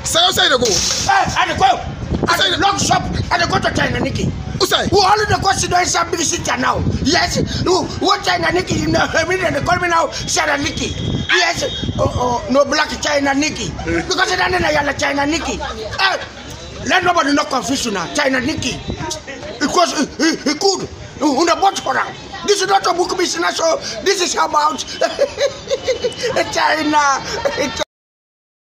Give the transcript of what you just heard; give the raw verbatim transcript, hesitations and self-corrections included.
Say you say they go. Eh, I go. I say long shop. I go to China Nikki. Who say? Who all the constituents are big city now? Yes. Who what China Nikki? You know, I mean, they call me now China Nikki. Yes. Oh, oh, no black China Nikki. Because I don't know China Nikki. Eh, let nobody not confuse you now. China Nikki. Because he, he could. Una bought for her. This is not a book business. So this is about China.